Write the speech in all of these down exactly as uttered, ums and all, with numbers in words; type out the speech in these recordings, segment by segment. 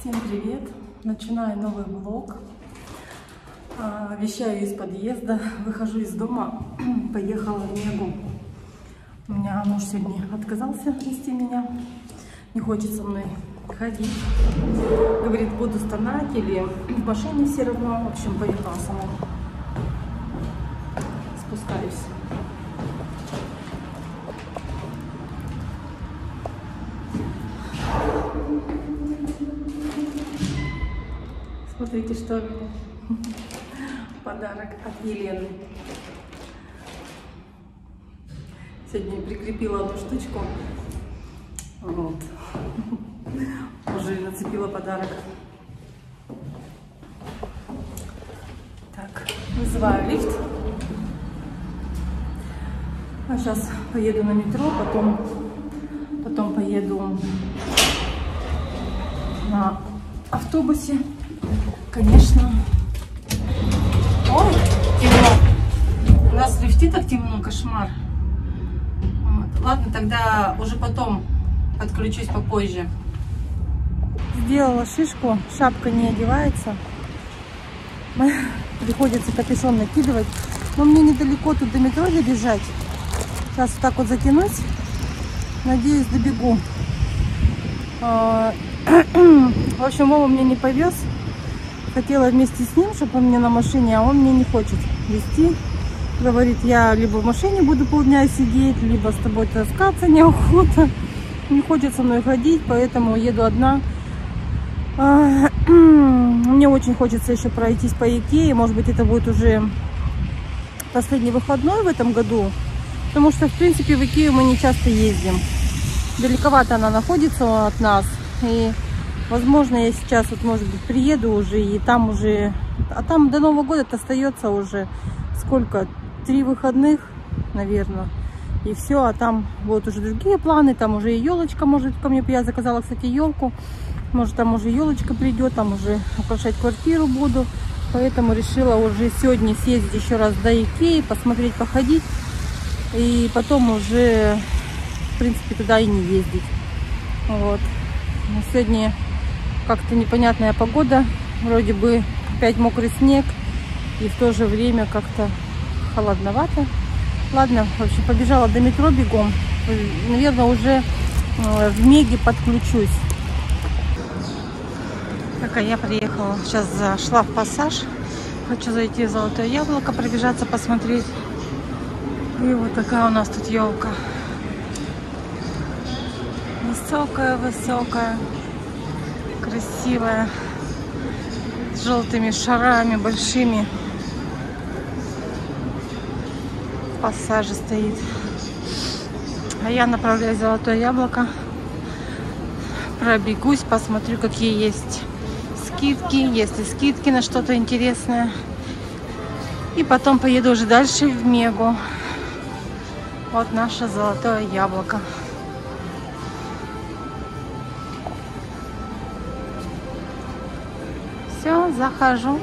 Всем привет! Начинаю новый влог. Вещаю из подъезда, выхожу из дома, поехала в Мегу. У меня муж сегодня отказался вести меня, не хочет со мной ходить. Говорит, буду стонать или в машине все равно. В общем, поехала сама. Спускаюсь. Смотрите, что у меня. Подарок от Елены. Сегодня прикрепила одну штучку. Вот. Уже нацепила подарок. Так, вызываю лифт. А сейчас поеду на метро, потом, потом поеду на автобусе. Конечно. Ой, темно. У нас в лифте так темно, кошмар. Вот. Ладно, тогда уже потом подключусь попозже. Сделала шишку, шапка не одевается. Приходится капюшон накидывать. Но мне недалеко тут до метро добежать. Сейчас вот так вот затянусь. Надеюсь, добегу. В общем, Вова меня не повез. Хотела вместе с ним, чтобы он мне на машине, а он мне не хочет везти. Говорит, я либо в машине буду полдня сидеть, либо с тобой таскаться неохота. Не хочет со мной ходить, поэтому еду одна. Мне очень хочется еще пройтись по Икее. Может быть, это будет уже последний выходной в этом году. Потому что, в принципе, в Икею мы не часто ездим. Далековато она находится от нас. И возможно, я сейчас, вот, может быть, приеду уже, и там уже... А там до Нового года остается уже сколько? Три выходных, наверное. И все, а там вот уже другие планы. Там уже и елочка может ко мне... Я заказала, кстати, елку. Может, там уже елочка придет, там уже украшать квартиру буду. Поэтому решила уже сегодня съездить еще раз до Икеи, посмотреть, походить. И потом уже, в принципе, туда и не ездить. Вот. Сегодня как-то непонятная погода, вроде бы опять мокрый снег, и в то же время как-то холодновато. Ладно, в общем, побежала до метро бегом. Наверное, уже в Меге подключусь. Так, а я приехала, сейчас зашла в Пассаж. Хочу зайти в Золотое Яблоко, пробежаться, посмотреть. И вот такая у нас тут елка. Высокая-высокая. Красивая, с желтыми шарами большими. В Пассаже стоит. А я направляюсь в Золотое Яблоко. Пробегусь, посмотрю, какие есть скидки, есть ли скидки на что-то интересное. И потом поеду уже дальше в Мегу. Вот наше Золотое Яблоко. Все, захожу.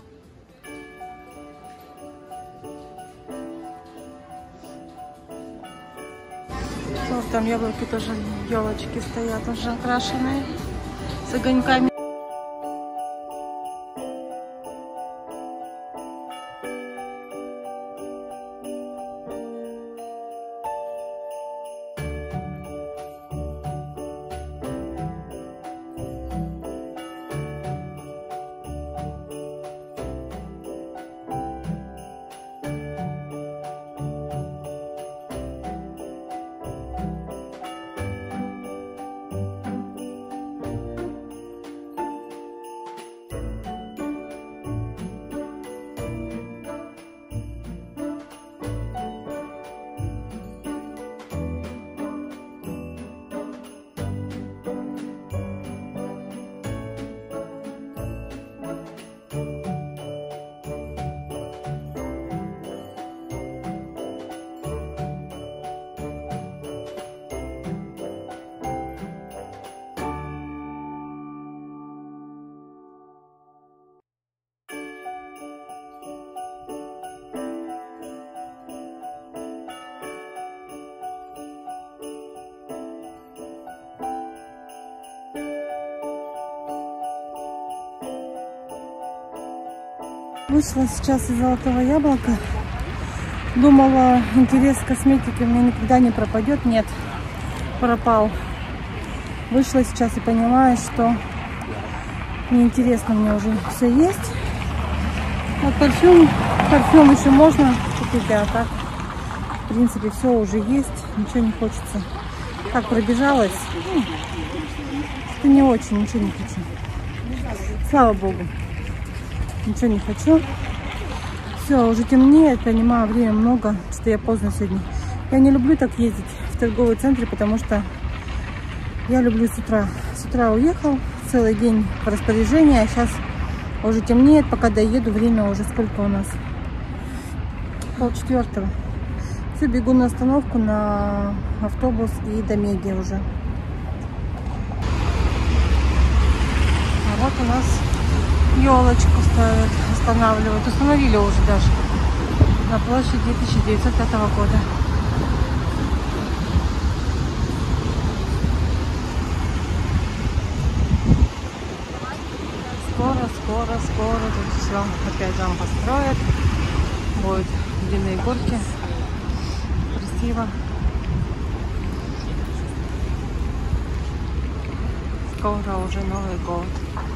Вот там яблоки тоже, елочки стоят уже окрашенные с огоньками. Вышла сейчас из Золотого Яблока. Думала, интерес к косметике у меня никогда не пропадет. Нет, пропал. Вышла сейчас и понимаю, что неинтересно, мне уже все есть. Вот парфюм, парфюм еще можно купить, а так, в принципе, все уже есть. Ничего не хочется. Так пробежалась. Ну, что не очень, ничего не хочу. Слава Богу. Ничего не хочу. Все, уже темнеет, понимаю, время много, что я поздно сегодня. Я не люблю так ездить в торговые центры, потому что я люблю с утра. С утра уехал, целый день в распоряжении, а сейчас уже темнеет, пока доеду, время уже сколько у нас? Полчетвертого. Все, бегу на остановку, на автобус и до Меги уже. А вот у нас елочку ставят, устанавливают. Установили уже даже на площади тысяча девятьсот пятого года. Скоро, скоро, скоро тут все опять там построят. Будут длинные горки. Красиво. Скоро уже Новый год.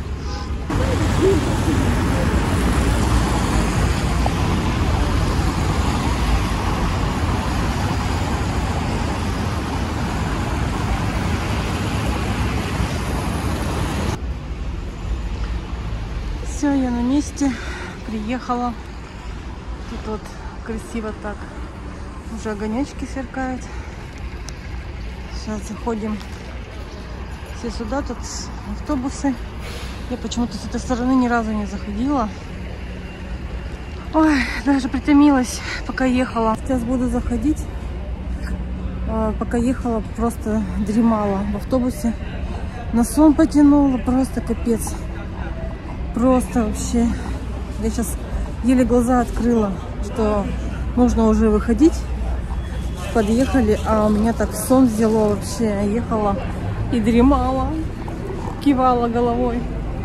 Все, я на месте, приехала. Тут вот красиво так, уже огонечки сверкают. Сейчас заходим все сюда, тут автобусы. Я почему-то с этой стороны ни разу не заходила. Ой, даже притомилась, пока ехала. Сейчас буду заходить. Пока ехала, просто дремала в автобусе. На сон потянула, просто капец. Просто вообще. Я сейчас еле глаза открыла, что нужно уже выходить. Подъехали, а у меня так сон взяло вообще. Я ехала и дремала, кивала головой.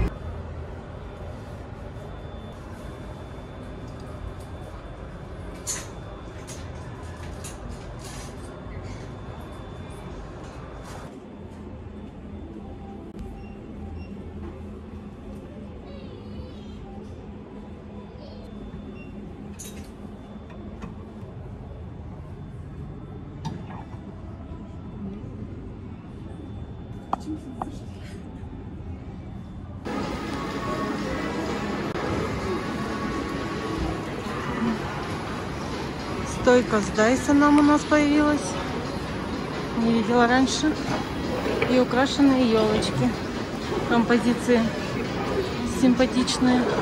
Стойка с Дайсоном у нас появилась. Не видела раньше. И украшенные елочки. Композиции симпатичные.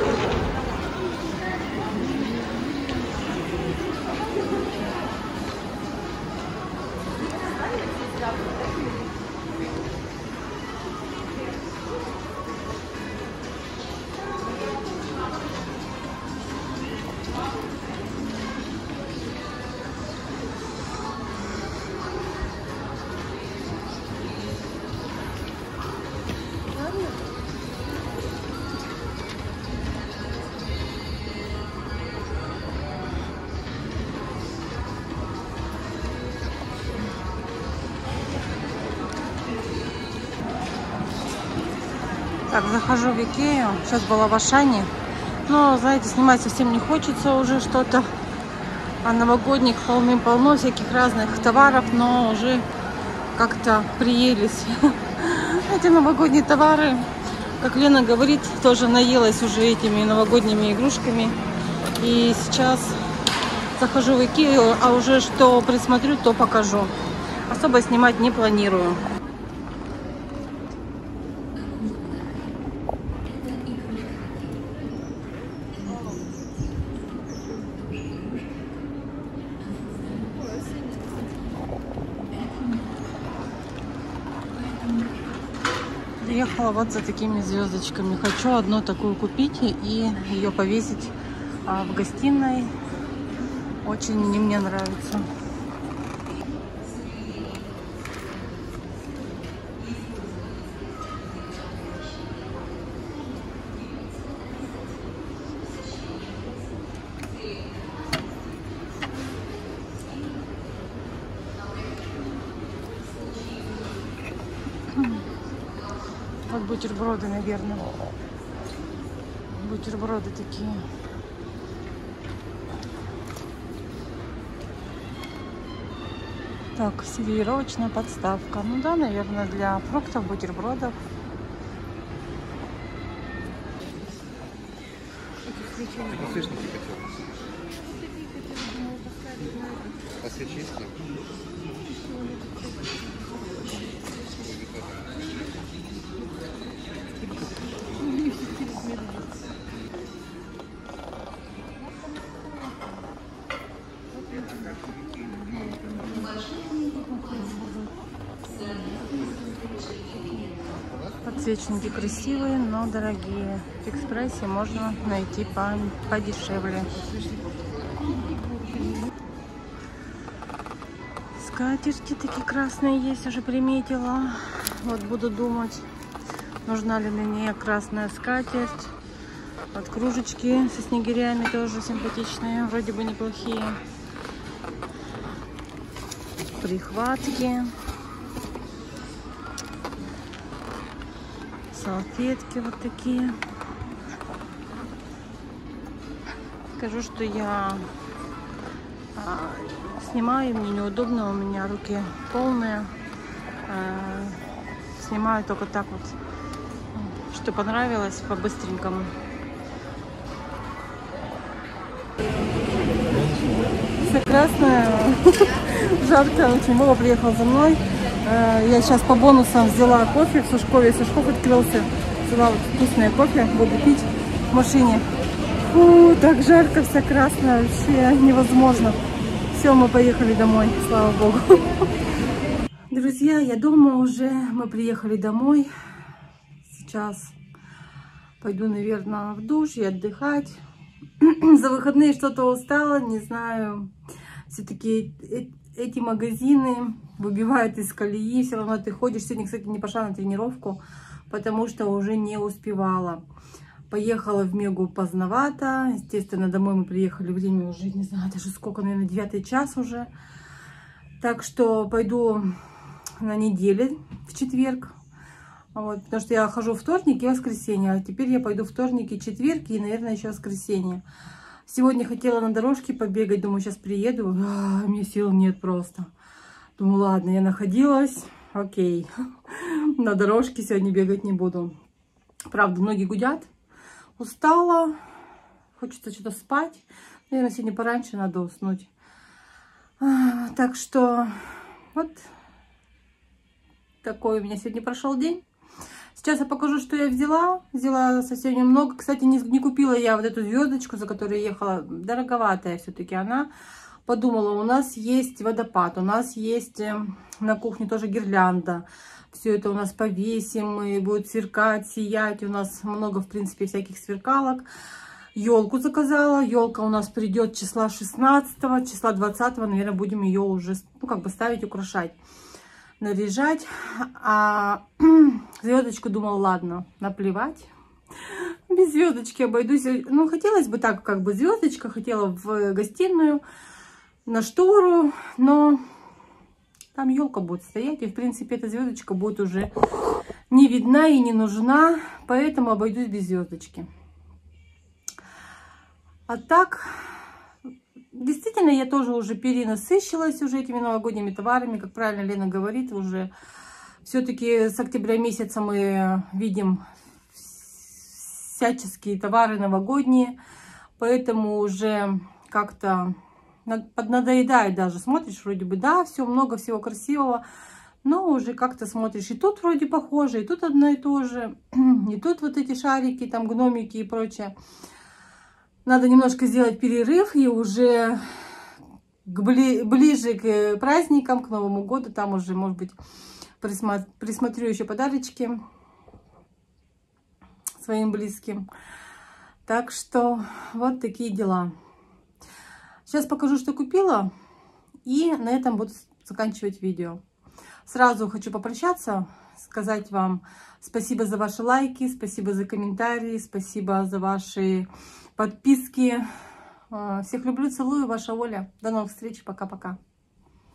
Так, захожу в Икею. Сейчас была в Ашане. Но, знаете, снимать совсем не хочется уже что-то. А новогодних полным-полно всяких разных товаров, но уже как-то приелись эти новогодние товары. Как Лена говорит, тоже наелась уже этими новогодними игрушками. И сейчас захожу в Икею, а уже что присмотрю, то покажу. Особо снимать не планирую. Приехала вот за такими звездочками. Хочу одну такую купить и ее повесить а, в гостиной. Очень они мне нравятся. Вот бутерброды, наверное. Бутерброды такие. Так, сервировочная подставка. Ну да, наверное, для фруктов, бутербродов. Подсвечники хотел. Подсвечники. Подсвечники красивые, но дорогие. В Экспрессе можно найти по подешевле. Скатерти такие красные есть, уже приметила. Вот буду думать, нужна ли мне красная скатерть. Вот кружечки со снегирями тоже симпатичные, вроде бы неплохие. Прихватки. Салфетки вот такие. Скажу, что я а, снимаю, мне неудобно, у меня руки полные. А, снимаю только так вот, что понравилось, по-быстренькому. Все красное, жарко, очень. Вова приехал за мной. Я сейчас по бонусам взяла кофе в Сушкове. Сушков открылся. Взяла вот вкусное кофе. Буду пить в машине. Фу, так жарко, вся красная. Вообще невозможно. Все, мы поехали домой. Слава богу. Друзья, я дома уже. Мы приехали домой. Сейчас пойду, наверное, в душ и отдыхать. За выходные что-то устала. Не знаю. Все-таки эти магазины выбивают из колеи, все равно ты ходишь. Сегодня, кстати, не пошла на тренировку, потому что уже не успевала. Поехала в Мегу поздновато. Естественно, домой мы приехали, время уже, не знаю, даже сколько, наверное, девятый час уже. Так что пойду на неделе в четверг. Вот, потому что я хожу вторник и воскресенье. А теперь я пойду вторник и четверг, и, наверное, еще воскресенье. Сегодня хотела на дорожке побегать, думаю, сейчас приеду. А, мне сил нет просто. Думаю, ладно, я находилась, окей. На дорожке сегодня бегать не буду. Правда, ноги гудят. Устала. Хочется что-то спать. Наверное, сегодня пораньше надо уснуть. А, так что вот такой у меня сегодня прошел день. Сейчас я покажу, что я взяла. Взяла совсем немного. Кстати, не, не купила я вот эту звездочку, за которой ехала. Дороговатая все-таки она. Подумала, у нас есть водопад, у нас есть на кухне тоже гирлянда. Все это у нас повесим, и будет сверкать, сиять. У нас много, в принципе, всяких сверкалок. Елку заказала. Елка у нас придет числа шестнадцатого, числа двадцатого. Наверное, будем ее уже, ну, как бы ставить, украшать, наряжать. А звездочку думала, ладно, наплевать. Без звездочки обойдусь. Ну, хотелось бы так, как бы звездочка. Хотела в гостиную, на штору, но там елка будет стоять. И, в принципе, эта звездочка будет уже не видна и не нужна. Поэтому обойдусь без звездочки. А так, действительно, я тоже уже перенасыщилась уже этими новогодними товарами. Как правильно Лена говорит, уже все-таки с октября месяца мы видим всяческие товары новогодние. Поэтому уже как-то поднадоедает даже. Смотришь, вроде бы, да, все, много всего красивого. Но уже как-то смотришь, и тут вроде похоже, и тут одно и то же. И тут вот эти шарики, там гномики и прочее. Надо немножко сделать перерыв, и уже к бли, ближе к праздникам, к Новому году, там уже, может быть, присмотр, присмотрю еще подарочки своим близким. Так что вот такие дела. Сейчас покажу, что купила, и на этом буду заканчивать видео. Сразу хочу попрощаться, сказать вам спасибо за ваши лайки, спасибо за комментарии, спасибо за ваши подписки. Всех люблю, целую, ваша Оля. До новых встреч, пока-пока.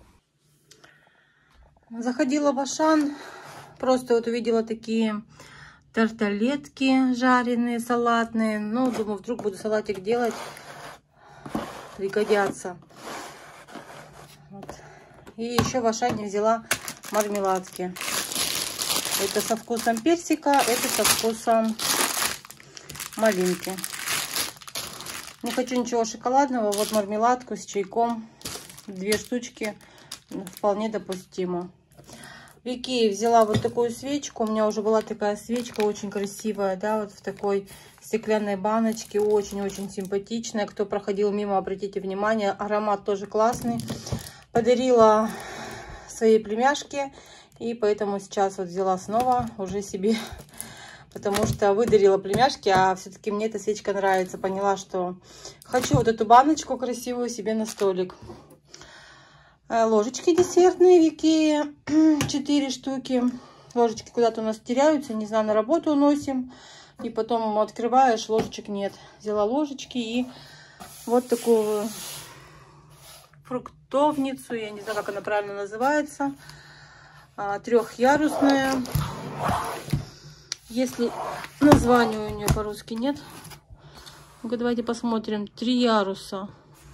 Заходила в Ашан, просто вот увидела такие тарталетки жареные, салатные. Ну, думаю, вдруг буду салатик делать. Пригодятся. Вот. И еще в Ашане взяла мармеладки. Это со вкусом персика, это со вкусом малинки. Не хочу ничего шоколадного. Вот мармеладку с чайком. Две штучки вполне допустимо. В Икее взяла вот такую свечку. У меня уже была такая свечка, очень красивая, да, вот в такой стеклянной баночке. Очень-очень симпатичная. Кто проходил мимо, обратите внимание. Аромат тоже классный. Подарила своей племяшке. И поэтому сейчас вот взяла снова уже себе. Потому что выдарила племяшке, а все-таки мне эта свечка нравится. Поняла, что хочу вот эту баночку красивую себе на столик. Ложечки десертные в Икее, четыре штуки. Ложечки куда-то у нас теряются, не знаю, на работу уносим. И потом открываешь, ложечек нет. Взяла ложечки и вот такую фруктовницу, я не знаю, как она правильно называется. Трехъярусная. Если названия у нее по-русски нет. Ну-ка, давайте посмотрим. Три яруса.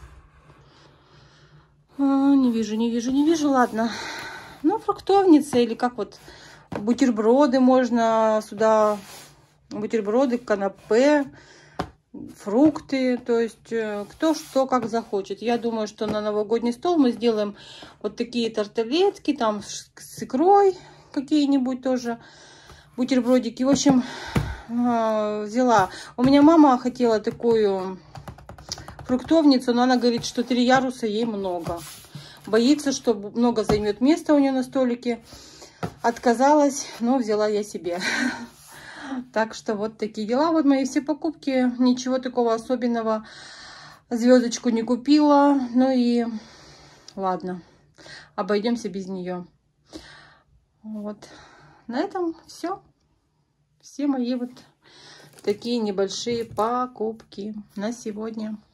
А, не вижу, не вижу, не вижу. Ладно. Ну, фруктовница или как вот бутерброды можно сюда. Бутерброды, канапе, фрукты. То есть кто что как захочет. Я думаю, что на новогодний стол мы сделаем вот такие тарталетки. Там с икрой какие-нибудь тоже. Бутербродики. В общем, взяла. У меня мама хотела такую фруктовницу, но она говорит, что три яруса ей много. Боится, что много займет места у нее на столике. Отказалась, но взяла я себе. Так что вот такие дела. Вот мои все покупки. Ничего такого особенного. Звездочку не купила. Ну и ладно. Обойдемся без нее. Вот. На этом все. Все мои вот такие небольшие покупки на сегодня.